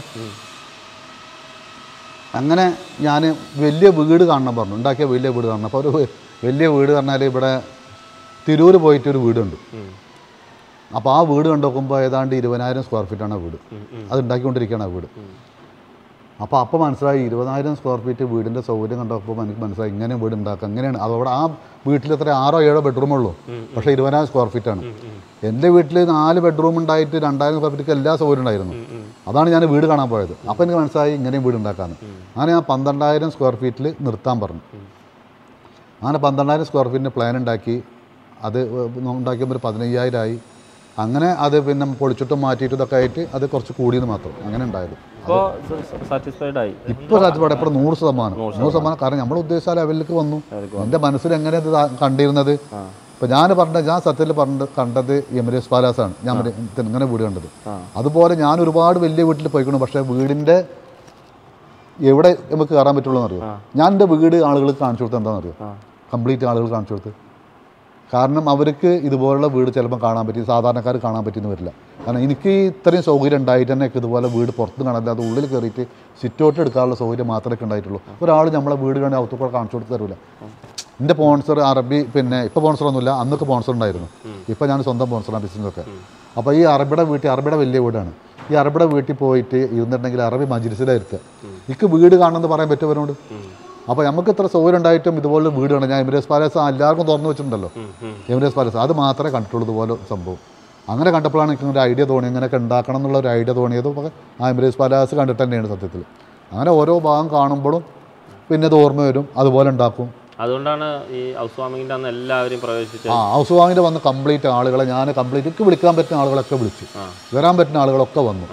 Speaker 1: അങ്ങനെ ഞാൻ വലിയ വീട് കാണണം പറഞ്ഞു, ഉണ്ടാക്കിയ വലിയ വീട് കാണണം. അപ്പോൾ ഒരു വലിയ വീട് പറഞ്ഞാൽ ഇവിടെ തിരൂർ പോയിട്ടൊരു വീടുണ്ട്. അപ്പോൾ ആ വീട് കണ്ടു നോക്കുമ്പോൾ ഏതാണ്ട് 20,000 സ്ക്വയർ ഫീറ്റാണ് ആ വീട്. അത് ഉണ്ടാക്കിക്കൊണ്ടിരിക്കുകയാണ് ആ വീട്. അപ്പോൾ മനസ്സിലായി 20,000 സ്ക്വയർ ഫീറ്റ് വീടിൻ്റെ സൗകര്യം കണ്ടപ്പോൾ എനിക്ക് മനസ്സിലായി ഇങ്ങനെ വീട് ഉണ്ടാക്കുക എങ്ങനെയാണ്. അതവിടെ ആ വീട്ടിൽ എത്ര 6-7 ബെഡ്റൂമുള്ളൂ, പക്ഷേ 20,000 സ്ക്വയർ ഫീറ്റാണ്. എൻ്റെ വീട്ടിൽ 4 ബെഡ്റൂം ഉണ്ടായിട്ട് 2000 സ്ക്വയർ ഫീറ്റ് എല്ലാ സൗകര്യം ഉണ്ടായിരുന്നു. അതാണ് ഞാൻ വീട് കാണാൻ പോയത്. അപ്പോൾ എനിക്ക് മനസ്സിലായി ഇങ്ങനെയും വീട് ഉണ്ടാക്കാമെന്ന്. അങ്ങനെ ഞാൻ 12,000 സ്ക്വയർ ഫീറ്റിൽ നിർത്താൻ പറഞ്ഞു. അങ്ങനെ 12,000 സ്ക്വയർ ഫീറ്റിൻ്റെ പ്ലാൻ ഉണ്ടാക്കി. അത് ഉണ്ടാക്കിയപ്പോൾ ഒരു 15,000 ആയി. അങ്ങനെ അത് പിന്നെ പൊളിച്ചിട്ടും മാറ്റിയിട്ടും ഇതൊക്കെ ആയിട്ട് അത് കുറച്ച് കൂടിയെന്ന് മാത്രം. അങ്ങനെ ഉണ്ടായത്. ഇപ്പോൾ സാറ്റിസ്ഫൈഡ് ഇപ്പോൾ 100%. കാരണം നമ്മൾ ഉദ്ദേശിച്ച ലെവലിലേക്ക് വന്നു. എൻ്റെ മനസ്സിൽ എങ്ങനെ ഇത് കണ്ടിരുന്നത്, ഇപ്പോൾ ഞാൻ സത്യത്തിൽ കണ്ടത് എമിറേറ്റ്സ് പാലാസാണ്. ഞാൻ ഇങ്ങനെ വീട് കണ്ടത്. അതുപോലെ ഞാൻ ഒരുപാട് വലിയ വീട്ടിൽ പോയിക്കണം. പക്ഷേ വീടിൻ്റെ എവിടെ നമുക്ക് കയറാൻ പറ്റുള്ളൂ എന്നറിയോ? ഞാൻ എൻ്റെ വീട് ആളുകൾക്ക് കാണിച്ചു കൊടുത്തത് എന്താണെന്നറിയോ? കംപ്ലീറ്റ് ആളുകൾ കാണിച്ചു കൊടുത്ത്. കാരണം അവർക്ക് ഇതുപോലുള്ള വീട് ചിലപ്പോൾ കാണാൻ പറ്റി, സാധാരണക്കാർ കാണാൻ പറ്റിയെന്ന് വരില്ല. കാരണം എനിക്ക് ഇത്രയും സൗകര്യം ഉണ്ടായിട്ട് തന്നെ ഇതുപോലെ വീട് പുറത്ത് കാണില്ല, അത് ഉള്ളിൽ കയറിയിട്ട് സിറ്റൗട്ട് എടുക്കാനുള്ള സൗകര്യം മാത്രമേ ഉണ്ടായിട്ടുള്ളൂ. ഒരാൾ നമ്മളെ വീട് കണ്ട് ഔത്തുകൂടെ കാണിച്ചു കൊടുത്ത് തരില്ല. എൻ്റെ സ്പോൺസർ അറബി, പിന്നെ ഇപ്പോൾ സ്പോൺസറൊന്നുമില്ല, അന്നൊക്കെ സ്പോൺസർ ഉണ്ടായിരുന്നു. ഇപ്പോൾ ഞാൻ സ്വന്തം സ്പോൺസറാണ് ബിസിനസ്സൊക്കെ. അപ്പോൾ ഈ അറബിയുടെ വലിയ വീടാണ്. ഈ അറബിയുടെ വീട്ടിൽ പോയിട്ട് ഇരുന്നിട്ടുണ്ടെങ്കിൽ അറബി മജ്ലിസിലായിരിക്കുക. എനിക്ക് വീട് കാണണമെന്ന് പറയാൻ പറ്റുമവരോട്. അപ്പോൾ നമുക്ക് ഇത്ര സൗകര്യം ഉണ്ടായിട്ടും ഇതുപോലെ വീട് കാണാം. ഞാൻ എമിറേറ്റ്സ് പാലസ് എല്ലാവർക്കും തുറന്നു വെച്ചിട്ടുണ്ടല്ലോ, എമിറേറ്റ്സ് പാലസ് അത് മാത്രമേ കണ്ടിട്ടുള്ളൂ ഇതുപോലെ സംഭവം. അങ്ങനെ കണ്ടപ്പോഴാണ് എനിക്ക് ഒരു ഐഡിയ തോന്നി, ഇങ്ങനെയൊക്കെ ഉണ്ടാക്കണം എന്നുള്ള ഒരു ഐഡിയ തോന്നിയത് ആ എമിറേറ്റ്സ് പാലസ് കണ്ടിട്ട് തന്നെയാണ് സത്യത്തിൽ. അങ്ങനെ ഓരോ ഭാഗം കാണുമ്പോഴും പിന്നെ ഇത് ഓർമ്മ വരും, അതുപോലെ ഉണ്ടാക്കും.
Speaker 2: അതുകൊണ്ടാണ് ഈ ഹൗസ് വാമിങ്ങിൻ്റെ അന്ന് എല്ലാവരും പ്രവേശിച്ചത്.
Speaker 1: ഹൗസ് വാമിങ്ങിൻ്റെ വന്ന് കംപ്ലീറ്റ് ആളുകളെ ഞാൻ എനിക്ക് വിളിക്കാൻ പറ്റുന്ന ആളുകളൊക്കെ വിളിച്ചു, വരാൻ പറ്റുന്ന ആളുകളൊക്കെ വന്നു.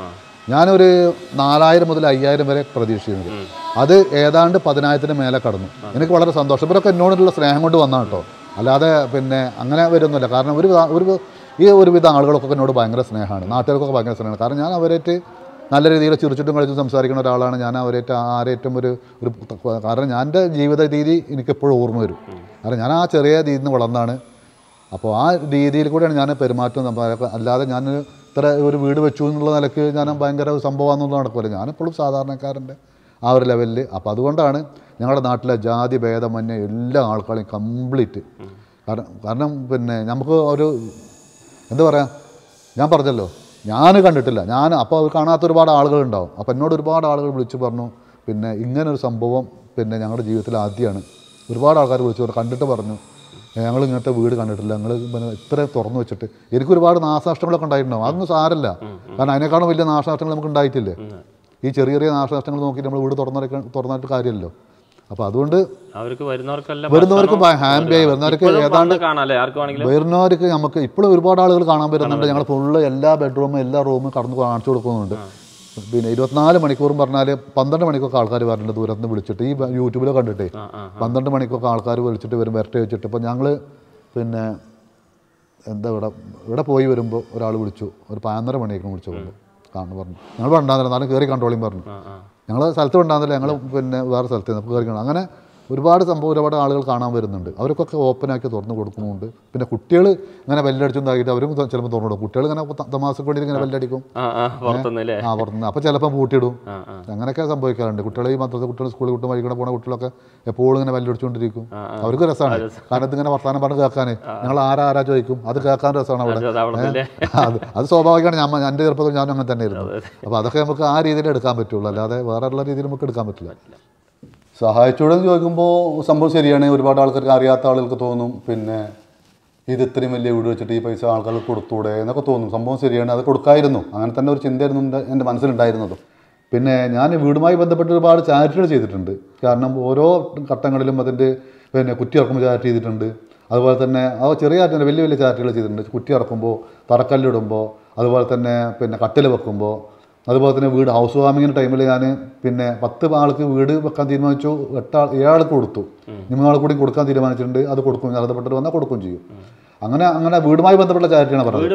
Speaker 1: ഞാനൊരു 4000 മുതൽ 5000 വരെ പ്രതീക്ഷിക്കുന്നത്. അത് ഏതാണ്ട് 10,000-ന് മേലെ കടന്നു. എനിക്ക് വളരെ സന്തോഷം. ഇവരൊക്കെ എന്നോടുള്ള സ്നേഹം കൊണ്ട് വന്നാണ് കേട്ടോ, അല്ലാതെ പിന്നെ അങ്ങനെ വരുന്നില്ല. കാരണം ഒരുവിധ ആളുകളൊക്കെ എന്നോട് ഭയങ്കര സ്നേഹമാണ്, നാട്ടുകാർക്കൊക്കെ ഭയങ്കര സ്നേഹമാണ്. കാരണം ഞാൻ അവരായിട്ട് നല്ല രീതിയിൽ ചിരിച്ചിട്ടും കളിച്ചും സംസാരിക്കുന്ന ഒരാളാണ്. ഞാൻ അവരായിട്ട് ആരേറ്റവും ഒരു കാരണം ഞാൻ എൻ്റെ ജീവിത രീതി എനിക്കെപ്പോഴും ഓർമ്മ വരും. കാരണം ഞാൻ ആ ചെറിയ രീതിയിൽ നിന്ന് വളർന്നാണ്. അപ്പോൾ ആ രീതിയിൽ കൂടെയാണ് ഞാൻ പെരുമാറ്റം. അല്ലാതെ ഞാൻ ഇത്ര ഒരു വീട് വെച്ചു എന്നുള്ള നിലയ്ക്ക് ഞാൻ ഭയങ്കര സംഭവമാണെന്നുള്ള നടക്കില്ല. ഞാനെപ്പോഴും സാധാരണക്കാരൻ്റെ ആ ഒരു ലെവലിൽ. അപ്പോൾ അതുകൊണ്ടാണ് ഞങ്ങളുടെ നാട്ടിലെ ജാതി ഭേദമന്യേ എല്ലാ ആൾക്കാരെയും കംപ്ലീറ്റ്. കാരണം പിന്നെ നമുക്ക് ഒരു എന്താ പറയുക, ഞാൻ പറഞ്ഞല്ലോ, ഞാൻ കണ്ടിട്ടില്ല. അപ്പോൾ കാണാത്ത ഒരുപാട് ആളുകളുണ്ടാവും. അപ്പോൾ എന്നോട് ഒരുപാട് ആളുകൾ വിളിച്ച് പറഞ്ഞു, പിന്നെ ഇങ്ങനൊരു സംഭവം പിന്നെ ഞങ്ങളുടെ ജീവിതത്തിൽ ആദ്യമാണ്. ഒരുപാട് ആൾക്കാർ വിളിച്ചു പറഞ്ഞു, കണ്ടിട്ട് പറഞ്ഞു ഞങ്ങൾ ഇങ്ങനത്തെ വീട് കണ്ടിട്ടില്ല, ഞങ്ങൾ പിന്നെ ഇത്ര തുറന്നു വെച്ചിട്ട്. എനിക്കൊരുപാട് നാശനഷ്ടങ്ങളൊക്കെ ഉണ്ടായിട്ടുണ്ടാവും. അതൊന്നും സാരമില്ല, കാരണം അതിനേക്കാളും വലിയ നാശനഷ്ടങ്ങൾ നമുക്ക് ഉണ്ടായിട്ടില്ലേ. ഈ ചെറിയ ചെറിയ നാശനഷ്ടങ്ങൾ നോക്കിയിട്ട് നമ്മൾ വീട് തുറന്നിട്ട് കാര്യമല്ലോ. അപ്പോൾ അതുകൊണ്ട് വരുന്നവർക്ക് ഹാൻഡ്ബാഗ് വരുന്നവർക്ക് നമുക്ക് ഇപ്പോഴും ഒരുപാട് ആളുകൾ കാണാൻ വരുന്നുണ്ട്. ഞങ്ങൾ ഫുള്ള് എല്ലാ ബെഡ്റൂമും എല്ലാ റൂമും കടന്ന് കാണിച്ചു കൊടുക്കുന്നുണ്ട്. പിന്നെ 24 മണിക്കൂറും പറഞ്ഞാൽ 12 മണിക്കൊക്കെ ആൾക്കാർ വരേണ്ട ദൂരത്ത് നിന്ന് വിളിച്ചിട്ട്, ഈ യൂട്യൂബിലൊക്കെ കണ്ടിട്ടേ 12 മണിക്കൊക്കെ ആൾക്കാർ വിളിച്ചിട്ട് വരട്ടെ വെച്ചിട്ട്. ഇപ്പോൾ ഞങ്ങൾ പിന്നെ എന്താ ഇവിടെ പോയി വരുമ്പോൾ ഒരാൾ വിളിച്ചു, ഒരു 11:30 മണിയൊക്കെ വിളിച്ചു കാണുന്നു പറഞ്ഞു. ഞങ്ങൾ ഉണ്ടാകുന്നില്ല, എന്നാലും കയറി കണ്ടോളിയും പറഞ്ഞു. ഞങ്ങൾ സ്ഥലത്ത് ഉണ്ടാകുന്നില്ല, ഞങ്ങൾ പിന്നെ വേറെ സ്ഥലത്ത് നമുക്ക് കയറി കാണാം. അങ്ങനെ ഒരുപാട് ആളുകൾ കാണാൻ വരുന്നുണ്ട്. അവർക്കൊക്കെ ഓപ്പനാക്കി തുറന്നു കൊടുക്കുന്നുണ്ട്. പിന്നെ കുട്ടികൾ ഇങ്ങനെ ബെല്ലടിച്ചും താക്കിയിട്ട് അവരും ചിലപ്പോൾ തുറന്നു കൊടുക്കും. കുട്ടികൾ ഇങ്ങനെ തമാശക്ക് വേണ്ടി ഇങ്ങനെ ബെല്ലടിക്കും പുറത്തുനിന്ന്. അപ്പോൾ ചിലപ്പോൾ പൂട്ടിയിടും. അങ്ങനെയൊക്കെ സംഭവിക്കാറുണ്ട്. കുട്ടികൾ ഈ മദ്രസ കുട്ടികൾ സ്കൂളിൽ വിട്ട് വഴികൂടെ പോകുന്ന കുട്ടികളൊക്കെ എപ്പോഴും ഇങ്ങനെ ബെല്ലടിച്ചുകൊണ്ടിരിക്കും. അവർക്ക് രസമാണ്, കാരണം ഇതിങ്ങനെ വർത്തമാനം പറഞ്ഞ് കേൾക്കാനേ. ഞങ്ങൾ ആരാ ചോദിക്കും, അത് കേൾക്കാൻ രസമാണ് അവിടെ. അത് സ്വാഭാവികമാണ്. എൻ്റെ ചെറുപ്പത്തിൽ ഞാനും അങ്ങനെ തന്നെ ആയിരുന്നു. അപ്പോൾ അതൊക്കെ നമുക്ക് ആ രീതിയിൽ എടുക്കാൻ പറ്റുള്ളൂ, അല്ലാതെ വേറെ ഉള്ള രീതിയിൽ നമുക്ക് എടുക്കാൻ പറ്റില്ല. സഹായിച്ചൂടെന്ന് ചോദിക്കുമ്പോൾ സംഭവം ശരിയാണ്. ഒരുപാട് ആൾക്കാർക്ക് അറിയാത്ത ആളുകൾക്ക് തോന്നും, പിന്നെ ഇത് ഇത്രയും വലിയ വീട് വെച്ചിട്ട് ഈ പൈസ ആൾക്കാർക്ക് കൊടുത്തൂടെ എന്നൊക്കെ തോന്നും. സംഭവം ശരിയാണ്, അത് കൊടുക്കായിരുന്നു. അങ്ങനെ തന്നെ ഒരു ചിന്തയായിരുന്നു എൻ്റെ മനസ്സിലുണ്ടായിരുന്നത്. പിന്നെ ഞാൻ വീടുമായി ബന്ധപ്പെട്ട് ഒരുപാട് ചാരിറ്റികൾ ചെയ്തിട്ടുണ്ട്. കാരണം ഓരോ ഘട്ടങ്ങളിലും അതിൻ്റെ പിന്നെ കുറ്റി ഇറക്കുമ്പോൾ ചാരിറ്റി ചെയ്തിട്ടുണ്ട്. അതുപോലെ തന്നെ ചെറിയ ചാരിറ്റി വലിയ വലിയ ചാരിറ്റികൾ ചെയ്തിട്ടുണ്ട്. കുറ്റി ഇറക്കുമ്പോൾ, തറക്കല്ലിടുമ്പോൾ, അതുപോലെ തന്നെ പിന്നെ കട്ടിൽ വെക്കുമ്പോൾ, അതുപോലെ തന്നെ വീട് ഹൗസ് വാമിങ്ങിൻ്റെ ടൈമിൽ ഞാൻ പിന്നെ 10 ആൾക്ക് വീട് വെക്കാൻ തീരുമാനിച്ചു. 7 ആൾക്ക് കൊടുത്തു. 3 ആൾ കൂടി കൊടുക്കാൻ തീരുമാനിച്ചിട്ടുണ്ട്. അത് കൊടുക്കും, അർഹതപ്പെട്ടവർ വന്നാൽ കൊടുക്കുകയും ചെയ്യും. അങ്ങനെ വീടുമായി ബന്ധപ്പെട്ട ചാരിറ്റിയാണ് പറഞ്ഞത്.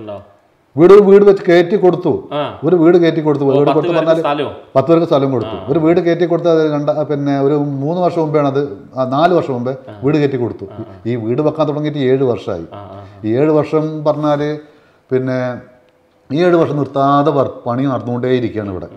Speaker 1: വീട് വെച്ച് കയറ്റി കൊടുത്തു. ഒരു വീട് കയറ്റി കൊടുത്തു. വീട് കൊടുത്ത് പറഞ്ഞാൽ 10 പേർക്ക് സ്ഥലം കൊടുത്തു. ഒരു വീട് കയറ്റി കൊടുത്തത് പിന്നെ ഒരു 3 വർഷം മുമ്പാണ്, അത് 4 വർഷം മുമ്പേ വീട് കയറ്റി കൊടുത്തു. ഈ വീട് വെക്കാൻ തുടങ്ങിയിട്ട് 7 വർഷമായി. ഈ 7 വർഷം പറഞ്ഞാൽ പിന്നെ ഈ 7 വർഷം നിർത്താതെ പണി നടന്നുകൊണ്ടേയിരിക്കുകയാണ് ഇവിടെ.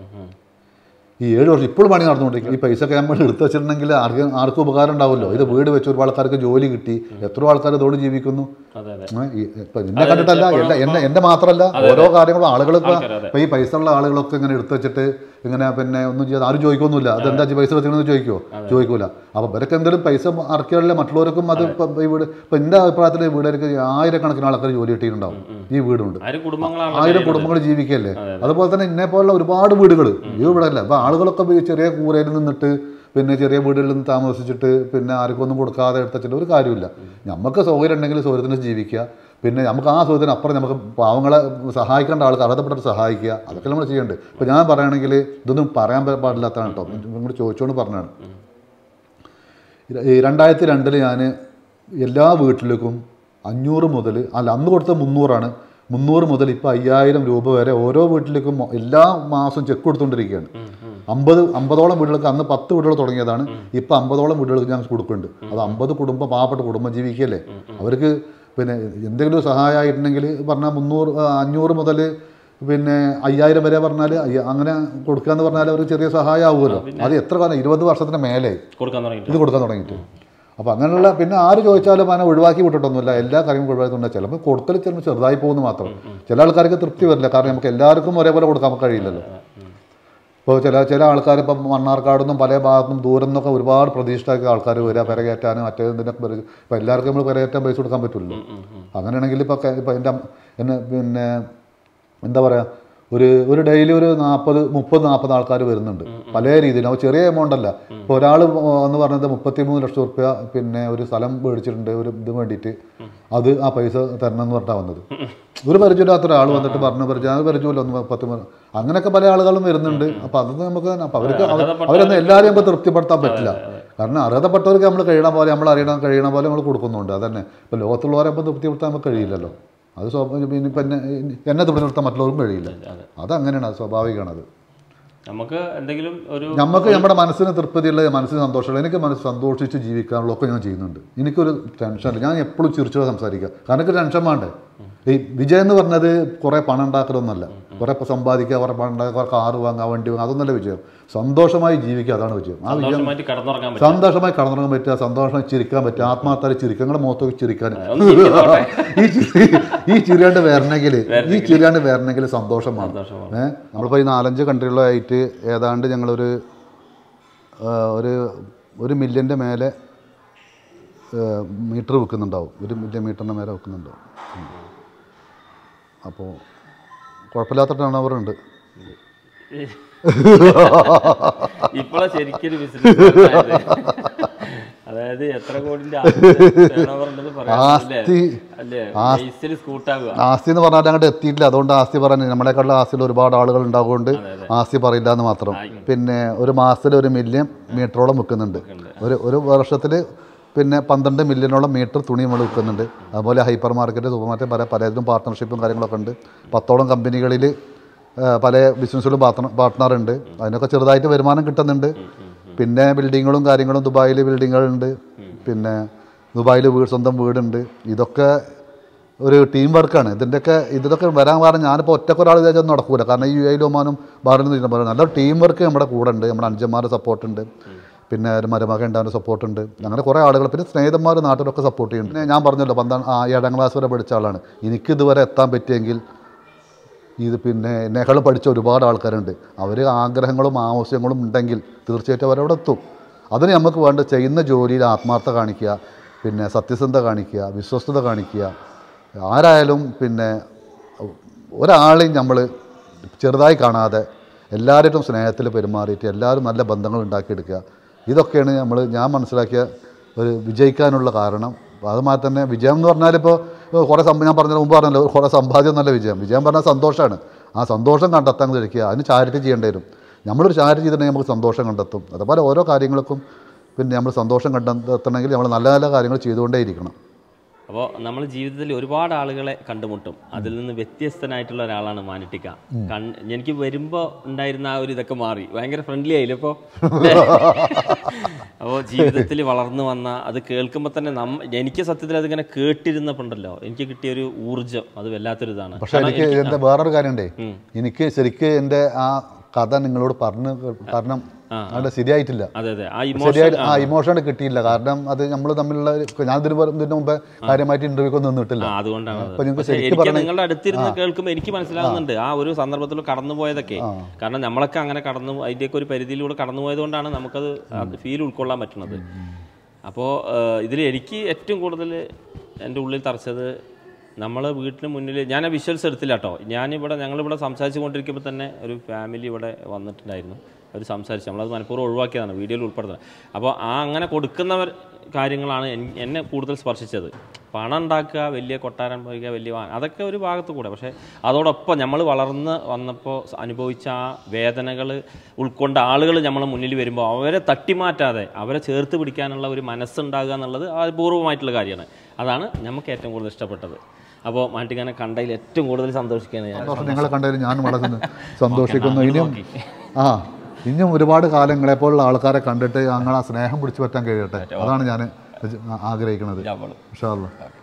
Speaker 1: ഈ 7 വർഷം ഇപ്പോഴും പണി നടന്നുകൊണ്ടിരിക്കും. ഈ പൈസ ഒക്കെ നമ്മൾ എടുത്തു വെച്ചിട്ടുണ്ടെങ്കിൽ ആർക്കും ഉപകാരം ഉണ്ടാവുമല്ലോ. ഇത് വീട് വെച്ച് ഒരുപാട് ആൾക്കാർക്ക് ജോലി കിട്ടി. എത്രയോ ആൾക്കാർ ഇതോട് ജീവിക്കുന്നു. ഇപ്പം എന്നെ കണ്ടിട്ടല്ല, എൻ്റെ മാത്രമല്ല, ഓരോ കാര്യങ്ങളും ആളുകളൊക്കെ ഇപ്പം ഈ പൈസ ഉള്ള ആളുകളൊക്കെ ഇങ്ങനെ എടുത്തു വെച്ചിട്ട് ഇങ്ങനെ പിന്നെ ഒന്നും ചെയ്യാതെ ആരും ചോദിക്കൊന്നുമില്ല. അതെന്താ പൈസ വെച്ചിട്ടുണ്ടെന്ന് ചോദിക്കൂല. അപ്പോൾ ഇവരൊക്കെ എന്തെങ്കിലും പൈസ ഇറക്കിയാലേ മറ്റുള്ളവർക്കും അത് ഈ വീട് ഇപ്പം എൻ്റെ അഭിപ്രായത്തിൽ വീടുകാർക്ക് 1000-കണക്കിന് ആൾക്കാർ ജോലി കിട്ടിയിട്ടുണ്ടാവും. ഈ വീടുണ്ട് 1000 കുടുംബങ്ങൾ ജീവിക്കല്ലേ. അതുപോലെ തന്നെ ഇന്നെ പോലുള്ള ഒരുപാട് വീടുകൾ ഈ വീടല്ല. അപ്പോൾ ആളുകളൊക്കെ ചെറിയ കൂരയിൽ നിന്നിട്ട് പിന്നെ ചെറിയ വീടുകളിൽ നിന്ന് താമസിച്ചിട്ട് പിന്നെ ആർക്കും ഒന്നും കൊടുക്കാതെ എടുത്തിട്ട് ഒരു കാര്യമില്ല. നമുക്ക് സൗകര്യം ഉണ്ടെങ്കിൽ സൗകര്യത്തിന് ജീവിക്കുക. പിന്നെ നമുക്ക് ആ സൗകര്യത്തിന് അപ്പുറം നമുക്ക് പാവങ്ങളെ സഹായിക്കേണ്ട ആൾക്ക് അർഹതപ്പെട്ടവർ സഹായിക്കുക. അതൊക്കെ നമ്മൾ ചെയ്യേണ്ടത്. ഇപ്പോൾ ഞാൻ പറയുകയാണെങ്കിൽ ഇതൊന്നും പറയാൻ പാടില്ലാത്തതാണ് കേട്ടോ, നിങ്ങൾ ചോദിച്ചുകൊണ്ട് പറഞ്ഞാണ്. 2002 ഞാൻ എല്ലാ വീട്ടിലേക്കും 500 മുതൽ അന്ന് കൊടുത്ത 300 മുതൽ ഇപ്പോൾ 5000 രൂപ വരെ ഓരോ വീട്ടിലേക്കും എല്ലാ മാസവും ചെക്ക് കൊടുത്തുകൊണ്ടിരിക്കുകയാണ്. 50ഓളം വീടുകൾക്ക്, അന്ന് 10 വീടുകൾ തുടങ്ങിയതാണ്. ഇപ്പോൾ 50ഓളം വീടുകൾക്ക് ഞാൻ കൊടുക്കുന്നുണ്ട്. അത് 50 കുടുംബം, പാവപ്പെട്ട കുടുംബം ജീവിക്കുകയല്ലേ. അവർക്ക് പിന്നെ എന്തെങ്കിലും സഹായമായിട്ടുണ്ടെങ്കിൽ പറഞ്ഞാൽ 500 മുതൽ പിന്നെ 5000 വരെ പറഞ്ഞാൽ അങ്ങനെ കൊടുക്കുക എന്ന് പറഞ്ഞാൽ ഒരു ചെറിയ സഹായം ആവുമല്ലോ. അത് എത്ര കാലം 20 വർഷത്തിന് മേലെ ഇത് കൊടുക്കാൻ തുടങ്ങിയിട്ട്. അപ്പോൾ അങ്ങനെയുള്ള പിന്നെ ആര് ചോദിച്ചാലും അതിനെ ഒഴിവാക്കി വിട്ടിട്ടൊന്നുമില്ല. എല്ലാ കാര്യങ്ങളും ഒഴിവാക്കുന്നുണ്ട്. ചിലപ്പോൾ കൊടുക്കൽ ചിലപ്പോൾ ചെറുതായി പോകുന്നു മാത്രം. ചില ആൾക്കാർക്ക് തൃപ്തി വരില്ല, കാരണം നമുക്ക് എല്ലാവർക്കും ഒരേപോലെ കൊടുക്കാൻ കഴിയില്ലല്ലോ. ഇപ്പോൾ ചില ആൾക്കാർ ഇപ്പം മണ്ണാർക്കാട് നിന്നും പല ഭാഗത്തുനിന്നും ദൂരം നിന്നൊക്കെ ഒരുപാട് പ്രതീക്ഷിച്ചാക്കി ആൾക്കാർ വരിക, പെരകയറ്റാനും മറ്റേതിനൊക്കെ. ഇപ്പം എല്ലാവർക്കും നമ്മൾ പെരകയറ്റാൻ പൈസ കൊടുക്കാൻ പറ്റില്ലല്ലോ. അങ്ങനെയാണെങ്കിൽ ഇപ്പം എന്നെ പിന്നെ എന്താ പറയുക, ഒരു ഡെയിലി ഒരു 30-40 ആൾക്കാർ വരുന്നുണ്ട് പല രീതിയിൽ. അപ്പോൾ ചെറിയ എമൗണ്ട് അല്ല. ഇപ്പോൾ ഒരാൾ എന്ന് പറഞ്ഞത് 33 ലക്ഷം റുപ്യ പിന്നെ ഒരു സ്ഥലം മേടിച്ചിട്ടുണ്ട് ഒരു ഇത് വേണ്ടിയിട്ട്, അത് ആ പൈസ തരണം എന്ന് പറഞ്ഞാൽ വന്നത്. ഒരു പരിചയമില്ലാത്ത ഒരാൾ വന്നിട്ട് പരിചയമില്ല 33. അങ്ങനെയൊക്കെ പല ആളുകളും വരുന്നുണ്ട്. അപ്പോൾ അത് നമുക്ക് അവരൊന്നും എല്ലാവരെയും നമുക്ക് തൃപ്തിപ്പെടുത്താൻ പറ്റില്ല. കാരണം അർഹതപ്പെട്ടവർക്ക് നമ്മൾ കഴിയണ പോലെ കഴിയണ പോലെ നമ്മൾ കൊടുക്കുന്നുണ്ട്. അതന്നെ ഇപ്പോൾ ലോകത്തുള്ളവരെ അപ്പോൾ തൃപ്തിപ്പെടുത്താൻ നമുക്ക് കഴിയില്ലല്ലോ. അത് ഇനിയിപ്പോൾ എന്നെ തൃപ്തിപ്പെടുത്താൻ മറ്റുള്ളവർക്കും കഴിയില്ല. അതങ്ങനെയാണ്, അത് സ്വാഭാവികമാണത്.
Speaker 2: നമുക്ക് എന്തെങ്കിലും
Speaker 1: നമുക്ക് നമ്മുടെ മനസ്സിന് തൃപ്തിയുള്ള, മനസ്സിന് സന്തോഷമുള്ള, എനിക്ക് മനസ്സ് സന്തോഷിച്ച് ജീവിക്കാനുള്ളതൊക്കെ ഞാൻ ചെയ്യുന്നുണ്ട്. എനിക്കൊരു ടെൻഷനില്ല. ഞാൻ എപ്പോഴും ചിരിച്ചോ സംസാരിക്കുക. കാരണം എനിക്ക് ടെൻഷൻ വേണ്ടേ. ഈ വിജയം എന്ന് പറഞ്ഞത് കുറേ പണം ഉണ്ടാക്കലൊന്നുമല്ല, കുറേ സമ്പാദിക്കുക, കുറേ പണം ഉണ്ടാക്കുക, കുറേ കാറ് വാങ്ങുക, വണ്ടി വാങ്ങുക, അതൊന്നല്ല വിജയം. സന്തോഷമായി ജീവിക്കുക, അതാണ് വിജയം. ആ വിജയം സന്തോഷമായി കടന്നുറങ്ങാൻ പറ്റുക, സന്തോഷമായി ചിരിക്കാൻ പറ്റുക, ആത്മാർത്ഥമായി ചിരിക്കുക, നിങ്ങളുടെ മുഖത്തൊക്കെ ചിരിക്കാൻ. ഈ ചിരിയാണ്ട് വരണമെങ്കിൽ സന്തോഷമാണ്. നമ്മളിപ്പോൾ ഈ 4-5 കൺട്രികളായിട്ട് ഏതാണ്ട് ഞങ്ങളൊരു 1 മില്യൻ്റെ മേലെ മീറ്റർ വിൽക്കുന്നുണ്ടാവും. 1 മില്യൺ മീറ്ററിൻ്റെ മേലെ വിൽക്കുന്നുണ്ടാവും. അപ്പോൾ കുഴപ്പമില്ലാത്ത ടേൺ ഓവർ ഉണ്ട്.
Speaker 2: ഇപ്പോഴാ ശരിക്കൊരു ബിസിനസ്. അതായത് എത്ര കോടിന്റെ
Speaker 1: ആസ്തി എന്ന് പറഞ്ഞാൽ അങ്ങോട്ട് എത്തിയിട്ടില്ല. അതുകൊണ്ട് ആസ്തി പറഞ്ഞു, നമ്മളെക്കാളുള്ള ആസ്തിയിൽ ഒരുപാട് ആളുകൾ ഉണ്ടാകുകൊണ്ട് ആസ്തി പറയില്ല എന്ന് മാത്രം. പിന്നെ ഒരു മാസത്തിൽ 1 മില്യൺ മീറ്ററോളം വിൽക്കുന്നുണ്ട്. ഒരു വർഷത്തിൽ പിന്നെ 12 മില്യണോളം മീറ്റർ തുണി നമ്മൾ വിൽക്കുന്നുണ്ട്. അതുപോലെ ഹൈപ്പർ മാർക്കറ്റ്, സൂപ്പർ മാർക്കറ്റ് പലതിലും പാർട്ട്ണർഷിപ്പും കാര്യങ്ങളൊക്കെ ഉണ്ട്. 10ഓളം കമ്പനികളിൽ പല ബിസിനസ്സുകളും പാർട്ട്ണറുണ്ട്. അതിനൊക്കെ ചെറുതായിട്ട് വരുമാനം കിട്ടുന്നുണ്ട്. പിന്നെ ബിൽഡിങ്ങുകളും കാര്യങ്ങളും ദുബായിൽ ബിൽഡിങ്ങുകളുണ്ട്. പിന്നെ ദുബായിൽ സ്വന്തം വീടുണ്ട്. ഇതൊക്കെ ഒരു ടീം വർക്കാണ്. ഇതൊക്കെ വരാൻ കാരണം ഞാനിപ്പോൾ ഒറ്റക്കൊരാൾ വിചാരിച്ചൊന്നും നടക്കൂല. കാരണം ഈ UAE ഒമാനും ബാറിൽ നിന്ന് നല്ല ടീം വർക്ക് നമ്മുടെ കൂടെ ഉണ്ട്. നമ്മുടെ അനുജന്മാരുടെ സപ്പോർട്ടുണ്ട്, പിന്നെ ഒരു മരുമകൻ ഉണ്ടാകുന്ന സപ്പോർട്ടുണ്ട്. അങ്ങനെ കുറേ ആളുകൾ, പിന്നെ സ്നേഹിതന്മാർ നാട്ടിലൊക്കെ സപ്പോർട്ട് ചെയ്യുന്നുണ്ട്. ഞാൻ പറഞ്ഞല്ലോ 7ാം ക്ലാസ് വരെ പഠിച്ച ആളാണ്. എനിക്ക് ഇതുവരെ എത്താൻ പറ്റിയെങ്കിൽ ഇത് പിന്നെ എന്നെക്കാളും പഠിച്ച ഒരുപാട് ആൾക്കാരുണ്ട്. അവർ ആഗ്രഹങ്ങളും ആവശ്യങ്ങളും ഉണ്ടെങ്കിൽ തീർച്ചയായിട്ടും അവരവിടെ എത്തും. അതിന് നമുക്ക് വേണ്ട ചെയ്യുന്ന ജോലിയിൽ ആത്മാർത്ഥത കാണിക്കുക, പിന്നെ സത്യസന്ധത കാണിക്കുക, വിശ്വസ്തത കാണിക്കുക. ആരായാലും പിന്നെ ഒരാളെയും നമ്മൾ ചെറുതായി കാണാതെ എല്ലാവരും സ്നേഹത്തിൽ പെരുമാറിയിട്ട് എല്ലാവരും നല്ല ബന്ധങ്ങൾ ഉണ്ടാക്കിയെടുക്കുക. ഇതൊക്കെയാണ് ഞാൻ മനസ്സിലാക്കിയ ഒരു വിജയിക്കാനുള്ള കാരണം. അതുമാതിരി തന്നെ വിജയം എന്ന് പറഞ്ഞാൽ ഇപ്പോൾ കുറേ ഞാൻ മുമ്പ് പറഞ്ഞല്ലോ, കുറേ സമ്പാദ്യം എന്നല്ല വിജയം. വിജയം പറഞ്ഞാൽ സന്തോഷമാണ്. ആ സന്തോഷം കണ്ടെത്താൻ കഴിക്കുക. അതിന് ചാരിറ്റി ചെയ്യേണ്ടി വരും. നമ്മളൊരു ചാരിറ്റി ചെയ്തിട്ടുണ്ടെങ്കിൽ നമുക്ക് സന്തോഷം കണ്ടെത്തും. അതുപോലെ ഓരോ കാര്യങ്ങൾക്കും പിന്നെ നമ്മൾ സന്തോഷം കണ്ടെത്തണമെങ്കിൽ നമ്മൾ നല്ല നല്ല കാര്യങ്ങൾ ചെയ്തുകൊണ്ടേയിരിക്കണം.
Speaker 2: അപ്പോൾ നമ്മൾ ജീവിതത്തിൽ ഒരുപാട് ആളുകളെ കണ്ടുമുട്ടും. അതിൽ നിന്ന് വ്യത്യസ്തനായിട്ടുള്ള ഒരാളാണ് മാനിട്ടിക്ക. എനിക്ക് വരുമ്പോൾ ഉണ്ടായിരുന്ന ആ ഒരു ഇതൊക്കെ മാറി, ഭയങ്കര ഫ്രണ്ട്ലി ആയില്ല ഇപ്പോൾ. അപ്പോൾ ജീവിതത്തിൽ വളർന്നു വന്ന അത് കേൾക്കുമ്പോൾ തന്നെ എനിക്ക് സത്യത്തിൽ അതിങ്ങനെ കേട്ടിരുന്നപ്പോണ്ടല്ലോ എനിക്ക് കിട്ടിയൊരു ഊർജ്ജം അത് വല്ലാത്തൊരു ഇതാണ്.
Speaker 1: പക്ഷേ എനിക്ക് എൻ്റെ വേറൊരു കാര്യമുണ്ടേ, എനിക്ക് ശരിക്കും എൻ്റെ ആ കഥ നിങ്ങളോട് കാരണം അവിടെ ശരിയായിട്ടില്ല. ആ ഇമോഷൻ കിട്ടിയില്ല. കാരണം അത് നമ്മൾ തമ്മിലുള്ള ഞാൻ ഇതിന് മുമ്പേ കാര്യമായിട്ട് ഇന്റർവ്യൂ നിന്നിട്ടില്ല.
Speaker 2: അതുകൊണ്ടാണ് നിങ്ങളുടെ അടുത്തിരുന്ന് കേൾക്കുമ്പോൾ എനിക്ക് മനസ്സിലാകുന്നുണ്ട് ആ ഒരു സന്ദർഭത്തിൽ കടന്നുപോയതൊക്കെ. കാരണം നമ്മളൊക്കെ അങ്ങനെ അതിൻ്റെയൊക്കെ ഒരു പരിധിയിലൂടെ കടന്നുപോയത് കൊണ്ടാണ് നമുക്കത് ഫീൽ ഉൾക്കൊള്ളാൻ പറ്റുന്നത്. അപ്പോൾ ഇതിൽ എനിക്ക് ഏറ്റവും കൂടുതൽ എൻ്റെ ഉള്ളിൽ തറച്ചത് നമ്മൾ വീട്ടിന് മുന്നിൽ ഞാൻ ആ വിഷ്വൽസ് എടുത്തില്ല കേട്ടോ. ഞങ്ങളിവിടെ സംസാരിച്ചു കൊണ്ടിരിക്കുമ്പോൾ തന്നെ ഒരു ഫാമിലി ഇവിടെ വന്നിട്ടുണ്ടായിരുന്നു. അവർ സംസാരിച്ചു, നമ്മളത് മനഃപൂർവ്വം ഒഴിവാക്കിയതാണ്, വീഡിയോയിൽ ഉൾപ്പെടുത്തുന്നത്. അപ്പോൾ അങ്ങനെ കൊടുക്കുന്നവർ കാര്യങ്ങളാണ് എന്നെ കൂടുതൽ സ്പർശിച്ചത്. പണം ഉണ്ടാക്കുക, വലിയ കൊട്ടാരം പോയിക്കുക, വലിയ അതൊക്കെ ഒരു ഭാഗത്ത് കൂടെ. പക്ഷേ അതോടൊപ്പം നമ്മൾ വളർന്ന് വന്നപ്പോൾ അനുഭവിച്ച ആ വേദനകൾ ഉൾക്കൊണ്ട ആളുകൾ നമ്മളെ മുന്നിൽ വരുമ്പോൾ അവരെ തട്ടിമാറ്റാതെ അവരെ ചേർത്ത് പിടിക്കാനുള്ള ഒരു മനസ്സുണ്ടാകുക എന്നുള്ളത് അപൂർവമായിട്ടുള്ള കാര്യമാണ്. അതാണ് നമുക്ക് ഏറ്റവും കൂടുതൽ ഇഷ്ടപ്പെട്ടത്. അപ്പോൾ മാനിട്ടിക്കാനെ കണ്ടതിൽ ഏറ്റവും കൂടുതൽ സന്തോഷിക്കുകയാണ് ഞാൻ.
Speaker 1: നിങ്ങളെ കണ്ടതിൽ ഞാൻ വളരെ സന്തോഷിക്കുന്നു. ഇനിയും ഒരുപാട് കാലങ്ങളെപ്പോലുള്ള ആൾക്കാരെ കണ്ടിട്ട് ഞങ്ങൾ ആ സ്നേഹം പിടിച്ചു പറ്റാൻ കഴിയട്ടെ. അതാണ് ഞാൻ ആഗ്രഹിക്കുന്നത്. ഇൻഷാ അല്ലാഹ്.